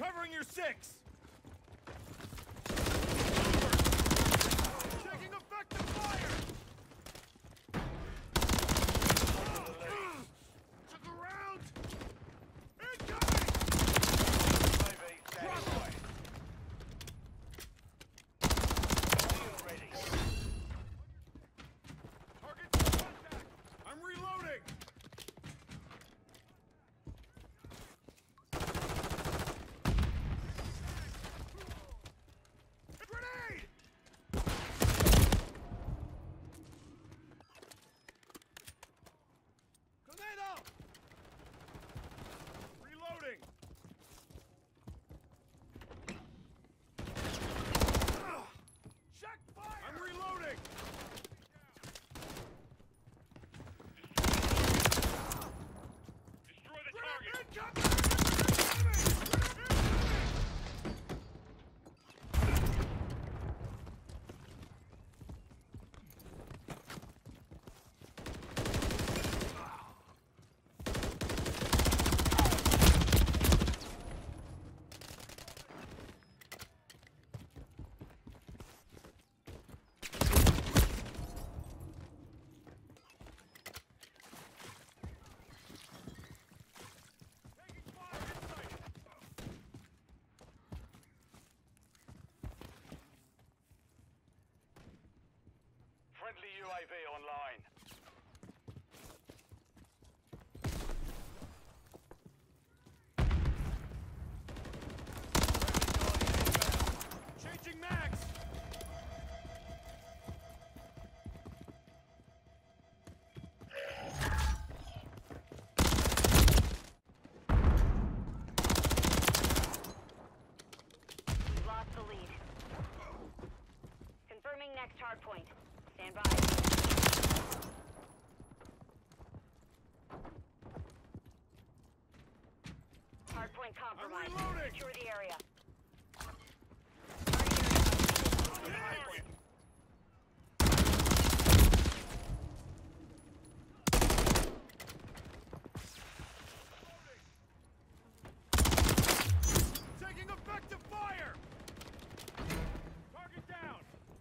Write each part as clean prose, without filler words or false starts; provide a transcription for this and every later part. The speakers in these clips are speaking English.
Covering your six! Taking effective fire! Took a round! Incoming! Crossfire! Ready. Target contact! I'm reloading! Grenade! Tornado! Reloading! Check fire! I'm reloading! Destroy the target! Friendly UAV online. Changing max! We've lost the lead. Confirming next hard point. Stand by. Hardpoint compromised. I'm reloading. Secure the area. Hardpoint. Taking effective fire! Target down!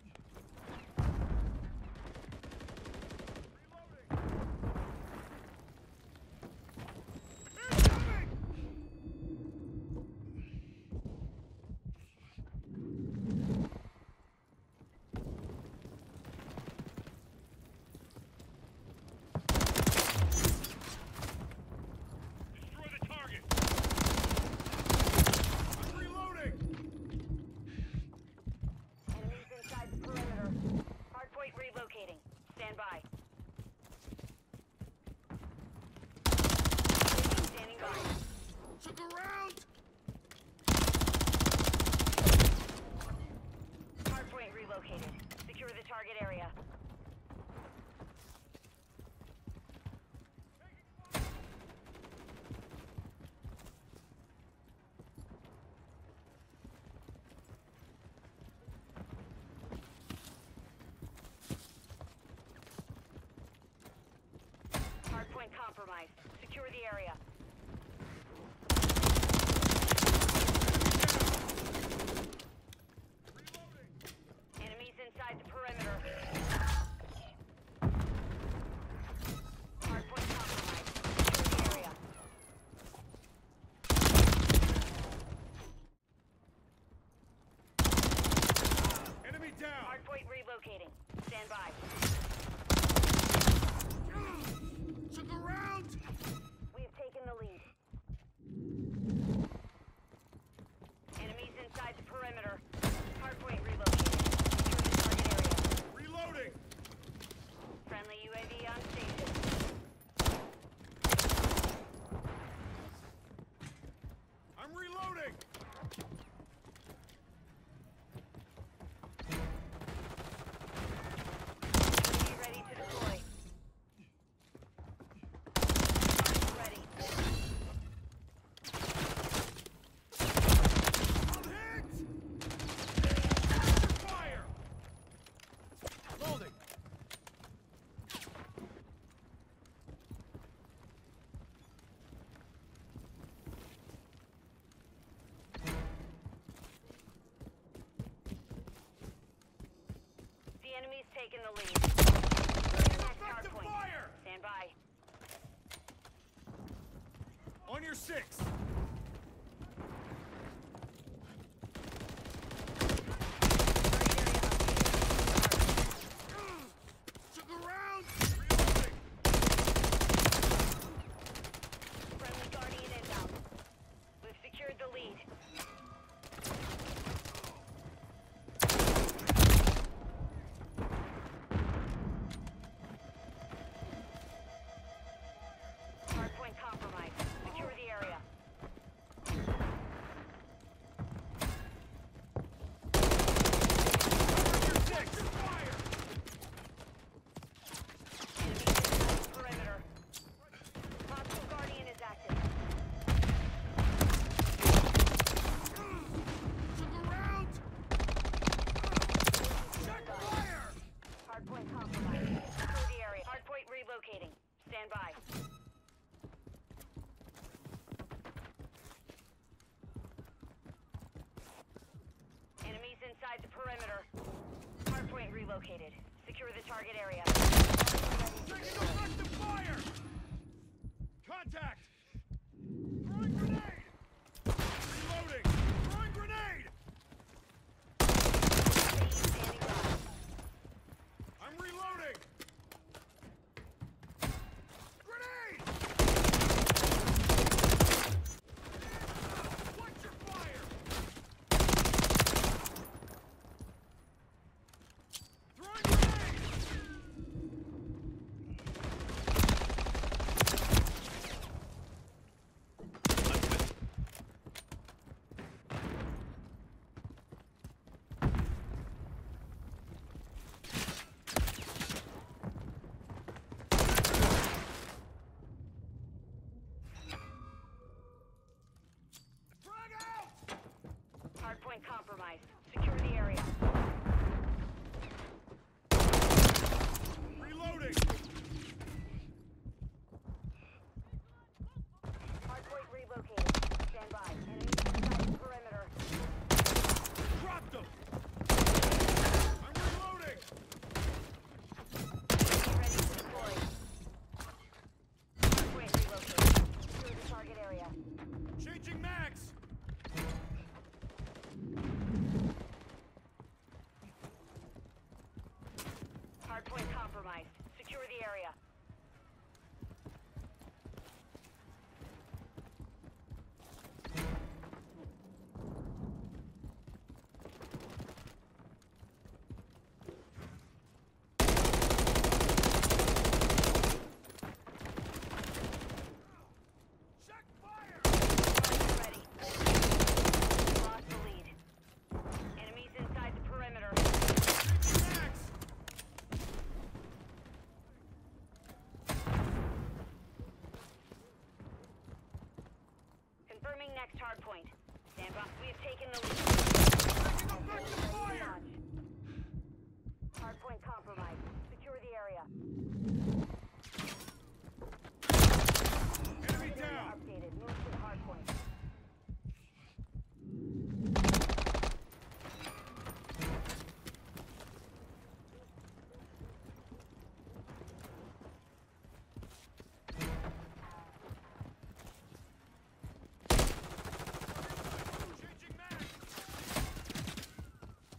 Reloading! Incoming! Destroy the target! I'm reloading! Enemies inside the perimeter. Hardpoint relocating. Stand by. Standing by. Took a round! Hardpoint relocated. Secure the target area. Hardpoint compromised. Secure the area. Enemies inside the perimeter. Hardpoint compromised. Secure the area. Enemy down! Hardpoint relocating. Stand by. Took a round! We have taken the lead. Enemies inside the perimeter. Hardpoint relocated. Secure the target area. Reloading! Friendly UAV on station. I'm reloading! Be ready to deploy. taken the lead. Next hard Effective point. fire! Stand by. On your 6. Took a round! Reloading! Friendly Guardian inbound. We've secured the lead. Hardpoint compromised. Secure the area. On your 6! Fire! Enemy inside the perimeter. Hostile Guardian is active. Took a round! Check fire! Hardpoint compromised. Secure the area. Hardpoint relocating. Stand by. Enemies inside the perimeter. Hardpoint relocated. Secure the target area. Taking effective fire! Contact! Throwing grenade! Reloading! Throwing grenade! Standing by. I'm reloading! Grenade! Watch your fire! Throwing grenade! Frag out! Hardpoint compromised. Secure the area. Reloading! Hardpoint relocated. Stand by. Enemies inside the perimeter. Dropped him! I'm reloading! Ready to deploy. Hardpoint relocated. Secure the target area. Changing mags! Hardpoint compromised. Secure the area. Check fire! Ready. Lost the lead. Enemies inside the perimeter. Changing mags! Confirming next hardpoint. Stand by. We have taken the lead. Taking effective fire! Hardpoint compromised. Secure the area. Enemy Area down! updated. Move to the hardpoint. Changing mags!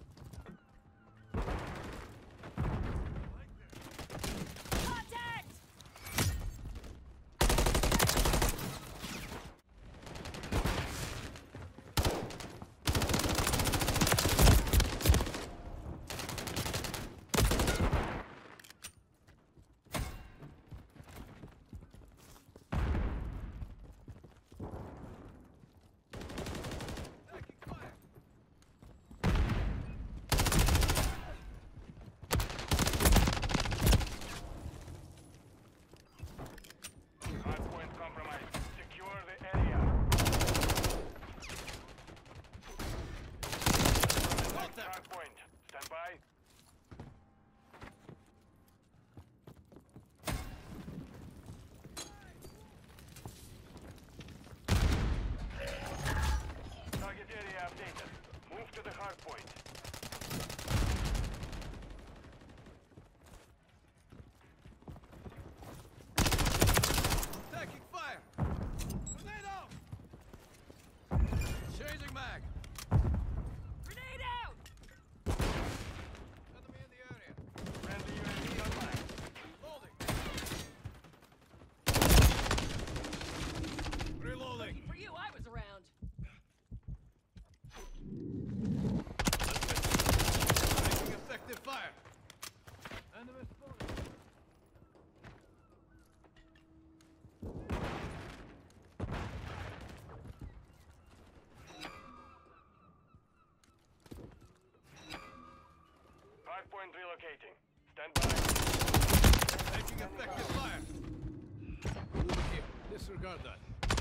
relocating. Stand by. Taking effective fire. Moving here. Disregard that.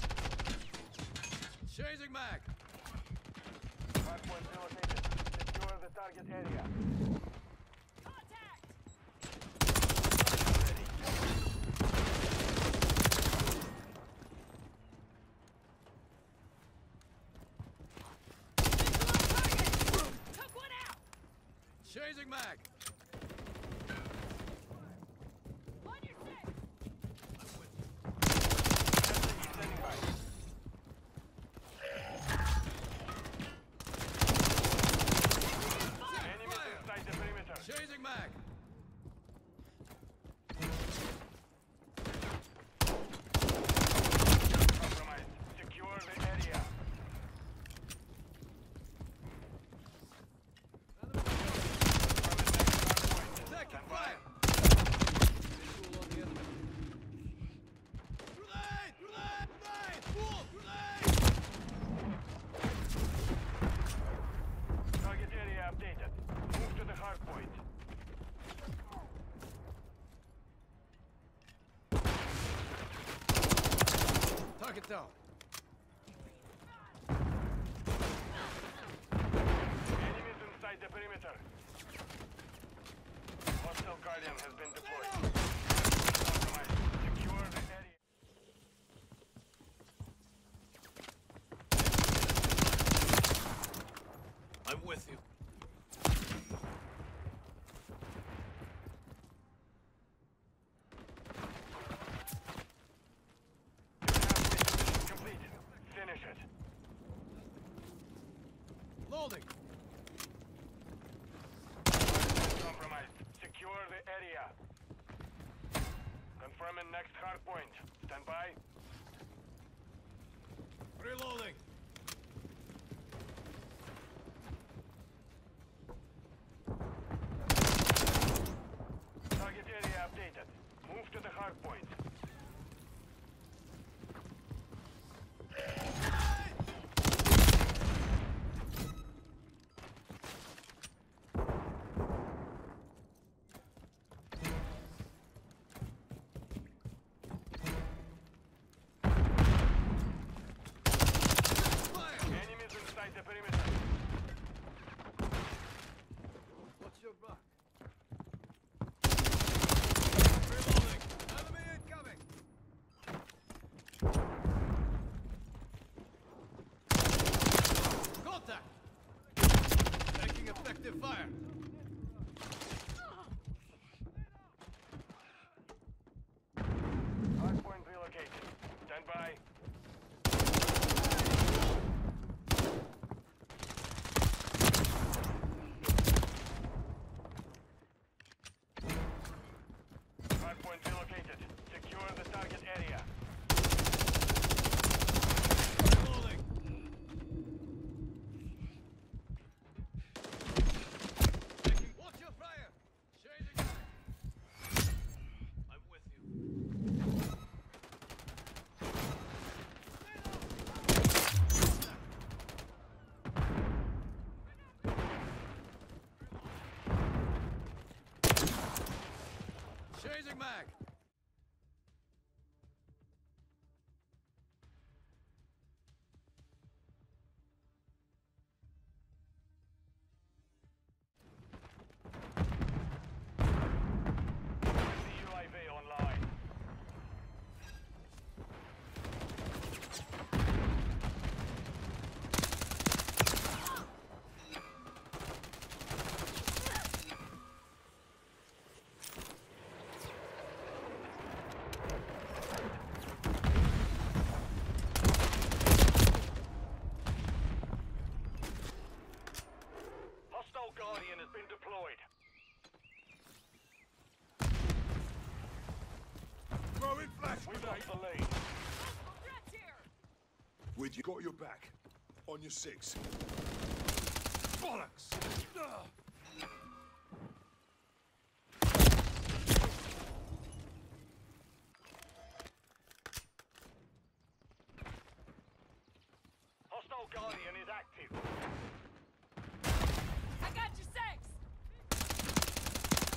Changing mag. Hardpoint relocated. Secure the target area. Contact! Ready. Took one out! Changing mag. On your six! Standing by. Enemies inside the perimeter. Changing mag. Compromised. Secure the area. Attacking Stand by. fire. Visual on the enemy. Grenade! Grenade! Grenade! Wall! Grenade! Target area updated. Move to the hard point. Target down. Enemies inside the perimeter. Hostile Guardian has been deployed. Compromised. Secure the area. I'm with you. Halfway mission complete. Finish it. Loading. Compromised. Secure the area. Confirming next hard point. Stand by. Reloading. Target area updated. Move to the hard point. Fire. Enemies inside the perimeter. What's your back? Reloading. Enemy incoming. Contact. Taking effective fire. Hard point relocated. Stand by. Hard point relocated. Secure the target area. Reloading. Taking. Watch your fire. Changing mag. I'm with you. Changing mag. The UAV online. Hostile Guardian has been deployed. Throwing flash We lost grenade. the lead. Threats here! With you, got your back. On your six. Bollocks! Ugh. Hostile Guardian is active. I got your six!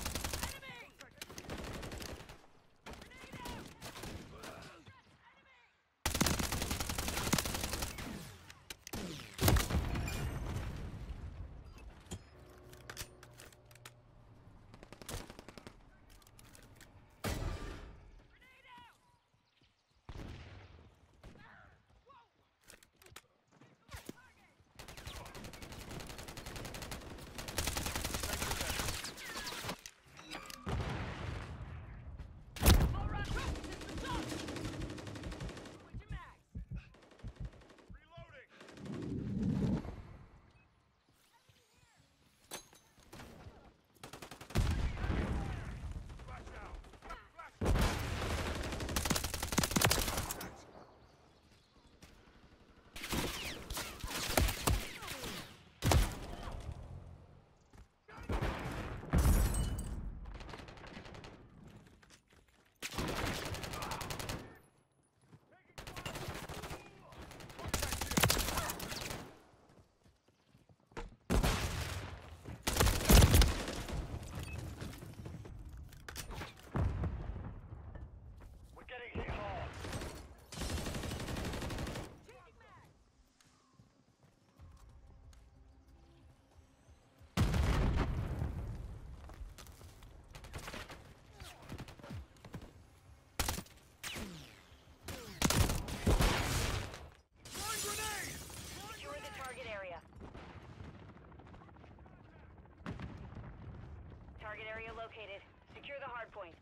Target area located. Secure the hard point.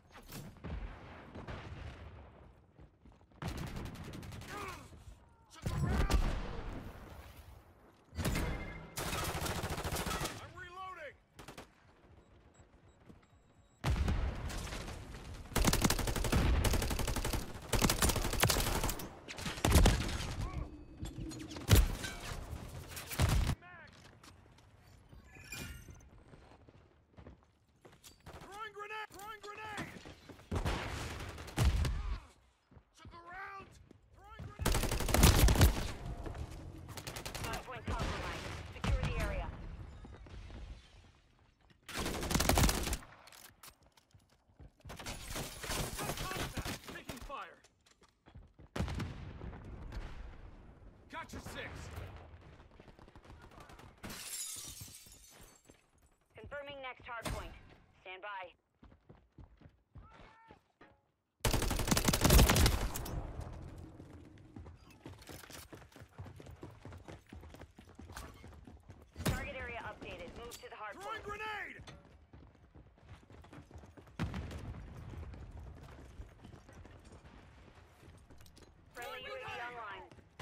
I'm reloading! Throwing grenade! Throwing grenade! Took a round! Throwing grenade! Hard point compromised. Secure the area. Contact! Taking fire! Gotcha 6! Confirming next hard point. Stand by. Target area updated. Move to the hard Throwing point. grenade! Friendly UAV online.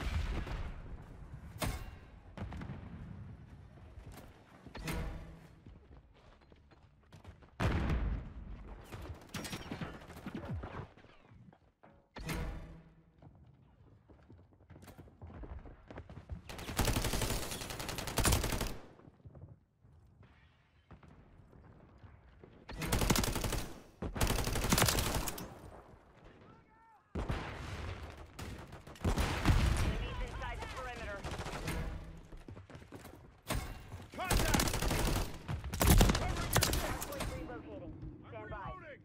Enemies inside the perimeter. Contact! Covering your six! Hardpoint relocating. Stand by. Reloading!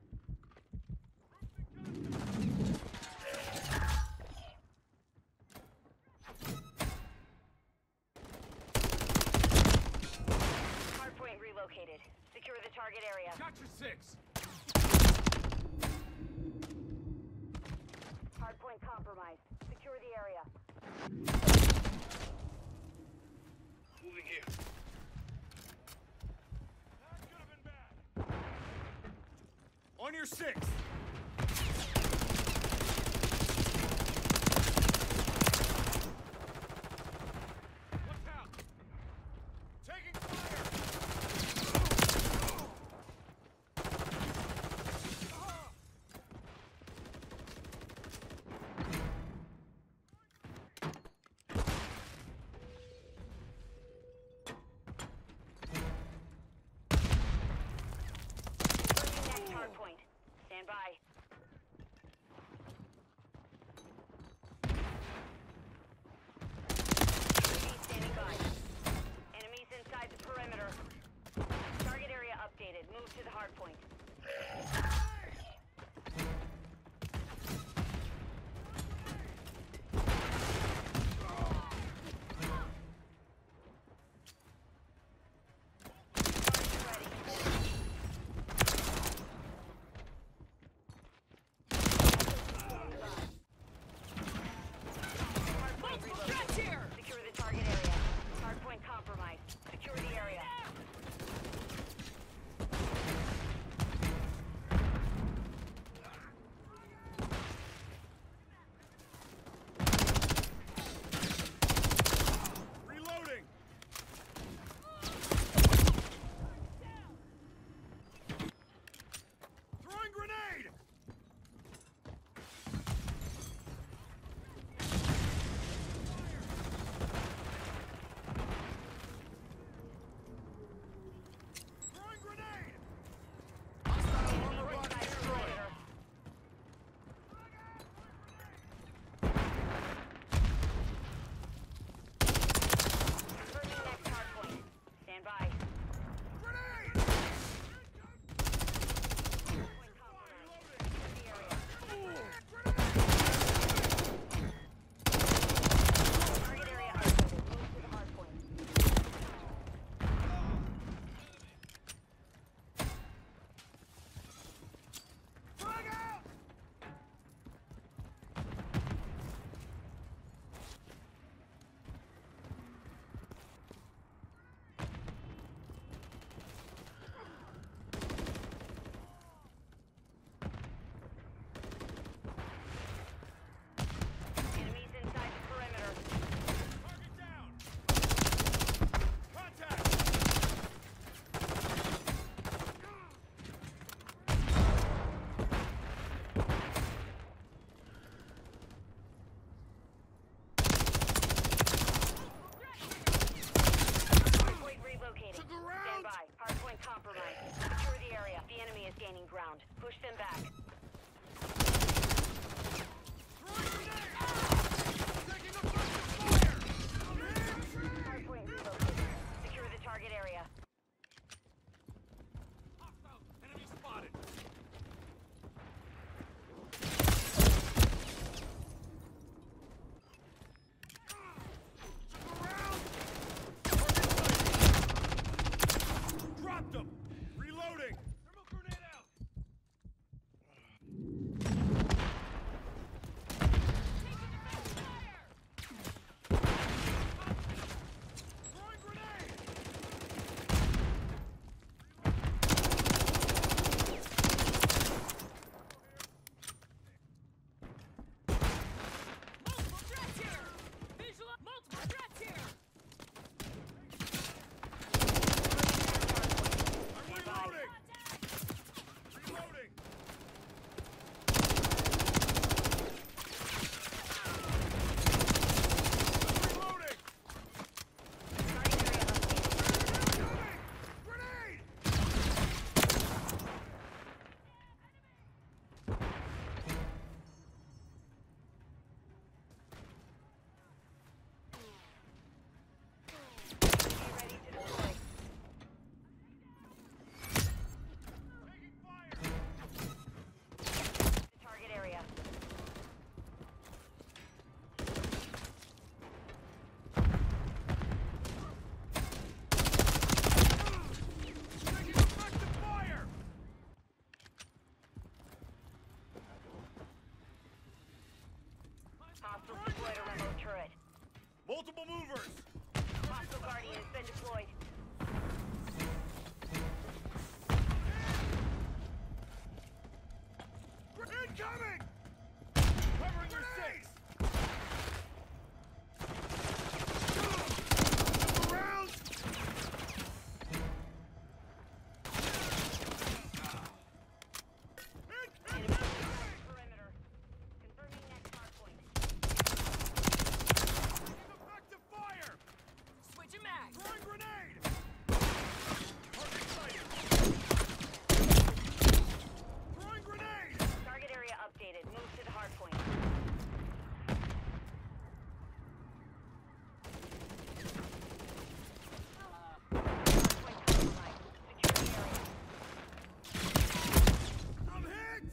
Hardpoint relocated. Secure the target area. Gotcha 6! Hardpoint compromised. Secure the area. Moving here. That could have been bad. On your 6! Watch out! Taking fire! Confirming next hardpoint. Stand by. gaining ground. Push them back. Taking effective fire! Hardpoint relocated. Secure the target area. Hostile! Enemy spotted! Dropped him! Reloading! Thermal grenade out! Throwing grenade! Multiple threats here! Visual multiple threats here! I'm reloading! Reloading! Reloading! Target area updated. Grenade! Be ready to deploy. Taking fire! The target area. Taking effective fire! Hostiles deployed a remote turret. Multiple movers! Hostile Guardian has been deployed. Incoming! Covering your six! Around! Enemy inside the perimeter. Confirming next hardpoint. Effective fire! Switching mags! Throwing grenade! Target sighted! Throwing grenade! Target area updated. Move to the hardpoint. Hardpoint compromised. Secure the area. I'm hit!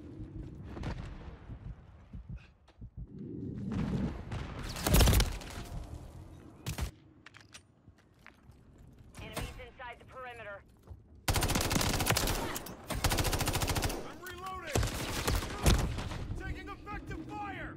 Enemies inside the perimeter. I'm reloading! Taking effective fire!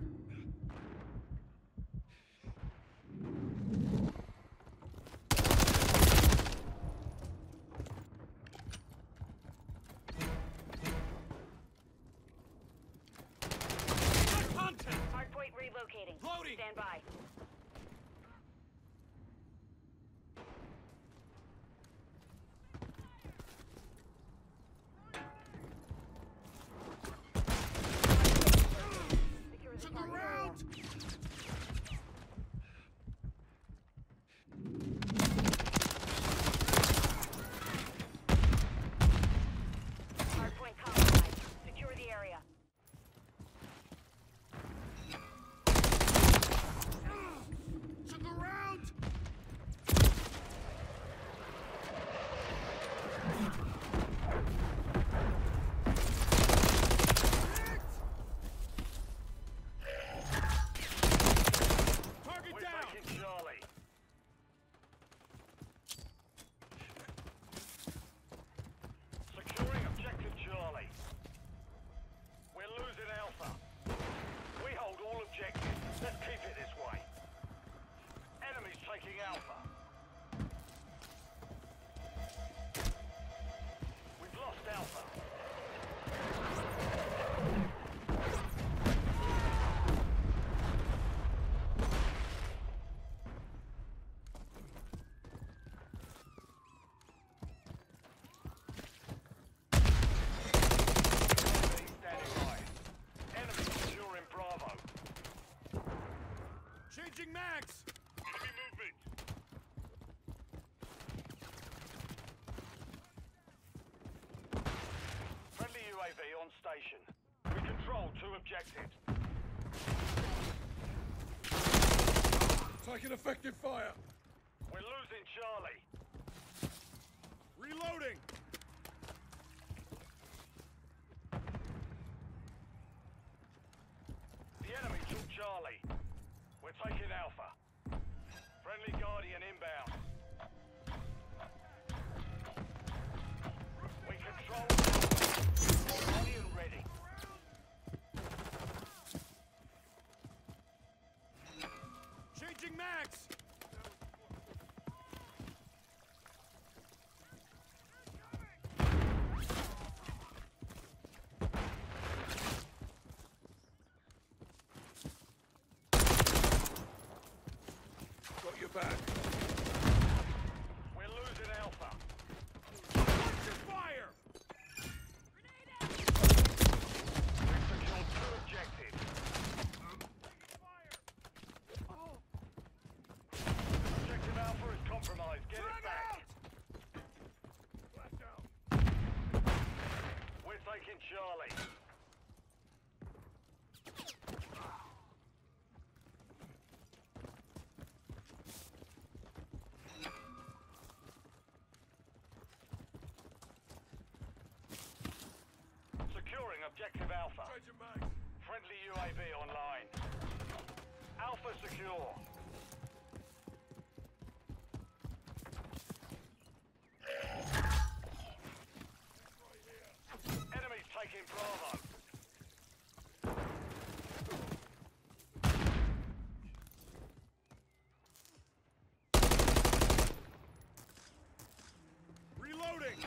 Got contact! Hardpoint relocating. Loading! Stand by. Secure the Took target area. around! Hardpoint compromised. Secure the area. location. We control 2 objectives. Taking effective fire. We're losing Charlie. Reloading! The enemy took Charlie. We're taking Alpha. Friendly Guardian inbound. We control Alpha. Guardian ready. Changing mags! Got your back. We're losing Alpha. Watch your fire! We've secured 2 objectives. Objective Alpha is compromised. Get it back. Blast out! We're taking Charlie. Securing objective Alpha. Changing mags. Friendly UAV online. Alpha secure. Enemies taking Bravo. Reloading!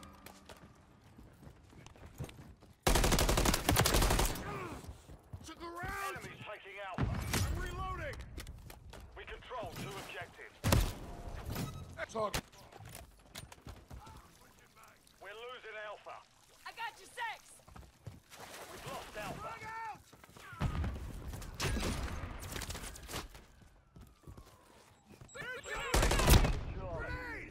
Took a round! Enemies taking Alpha. I'm reloading! We control 2 objectives. Target. We're losing Alpha. I got you 6. We've lost Alpha. Grenade!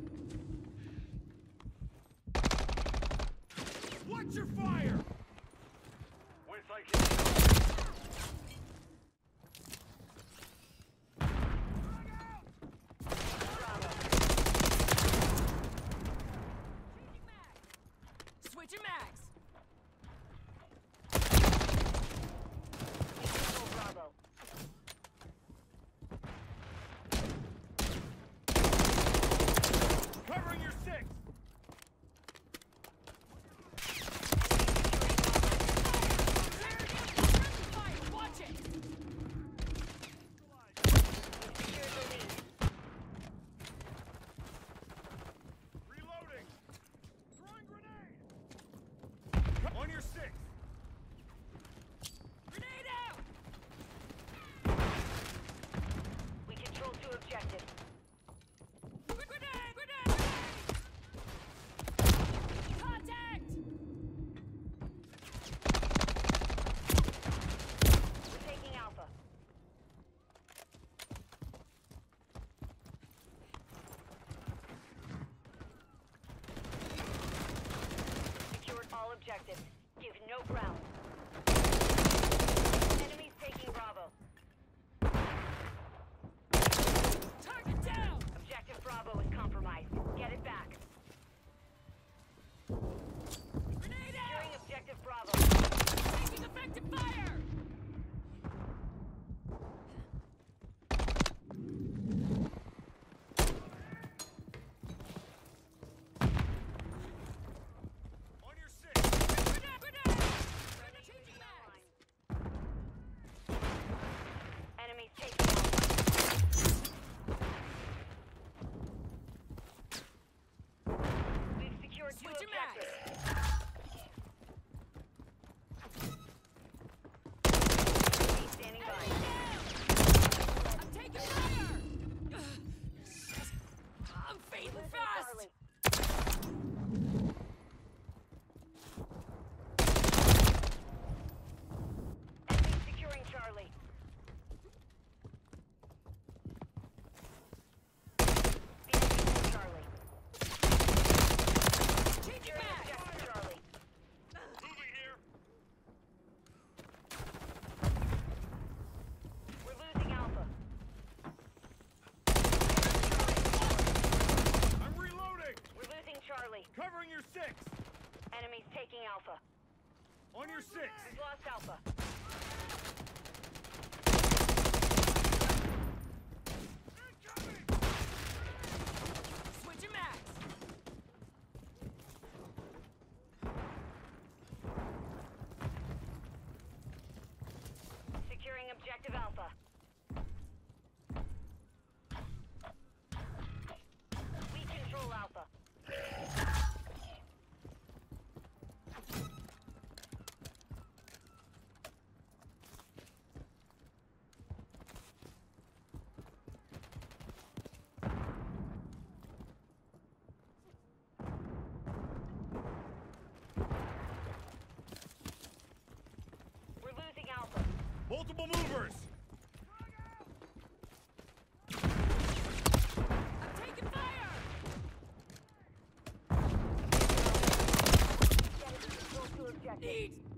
Watch your fire! We're taking Charlie. Switching mags. We control Bravo. Covering your 6! Fire, watch it. Reloading! Throwing grenade! On your 6! Grenade out. We control 2 objectives. Grenade. Contact. We're taking Alpha. Secured all objectives. Give no ground. Enemies taking Bravo. Target down. Objective Bravo is compromised. Get it back. Grenade out. Securing objective Bravo. Taking effective fire. On your 6! Grenade. Changing mags. Enemies taking Alpha. We've secured 2 Switching objectives. mags. Enemy standing by. I'm taking fire. I'm fading Losing fast. Charlie. Enemy securing Charlie. The enemy took Charlie. Changing Securing mags. objective Charlie. Covering your 6. Enemies taking Alpha. On your 6. We've lost Alpha. Switching mags. Securing objective Alpha. We control Alpha. We're losing Alpha. Multiple movers. I'm taking fire. Get it to control to objective. Need